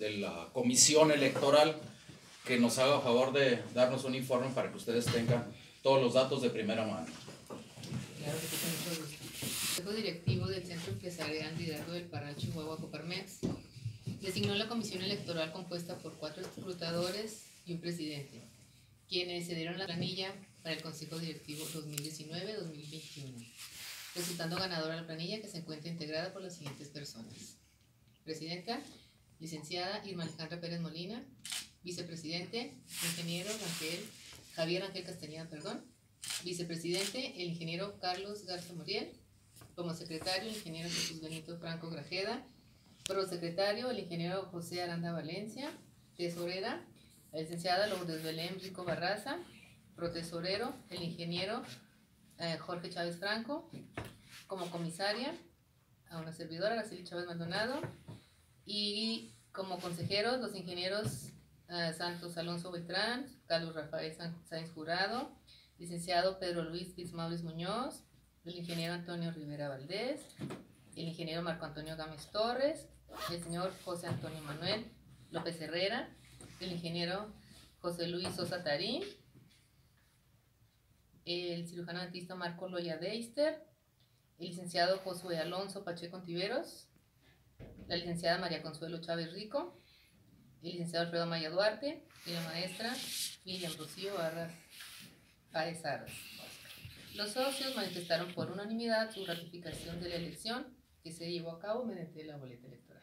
la comisión electoral que nos haga favor de darnos un informe para que ustedes tengan todos los datos de primera mano. Claro que sí, con mucho gusto. El Consejo Directivo del Centro Empresarial Liderazgo del Parral Chihuahua Coparmex designó la comisión electoral compuesta por 4 escrutadores y un presidente, quienes se dieron la planilla para el Consejo Directivo 2019-2021, resultando ganadora la planilla, que se encuentra integrada por las siguientes personas: presidenta, licenciada Irma Alejandra Pérez Molina; vicepresidente, ingeniero Javier Ángel Castañeda, vicepresidente, el ingeniero Carlos Garza Muriel; como secretario, el ingeniero Jesús Benito Franco Grajeda; prosecretario, el ingeniero José Aranda Valencia; tesorera, la licenciada Lourdes Belén Rico Barraza; protesorero, el ingeniero Jorge Chávez Franco; como comisaria, a una servidora, Araceli Chávez Maldonado; y como consejeros, los ingenieros Santos Alonso Beltrán, Carlos Rafael Sáenz Jurado, licenciado Pedro Luis Fitzmaurice Muñoz, el ingeniero Antonio Rivera Valdés, el ingeniero Marco Antonio Gámez Torres, el señor José Antonio Manuel López Herrera, el ingeniero José Luis Sosa Tarín, el cirujano dentista Marco Loya Deister, el licenciado Josué Alonso Pacheco Ontiveros, la licenciada María Consuelo Chávez Rico, el licenciado Alfredo Maya Duarte y la maestra Miriam Rocío Barras Páez Arras. Los socios manifestaron por unanimidad su ratificación de la elección, que se llevó a cabo mediante la boleta electoral.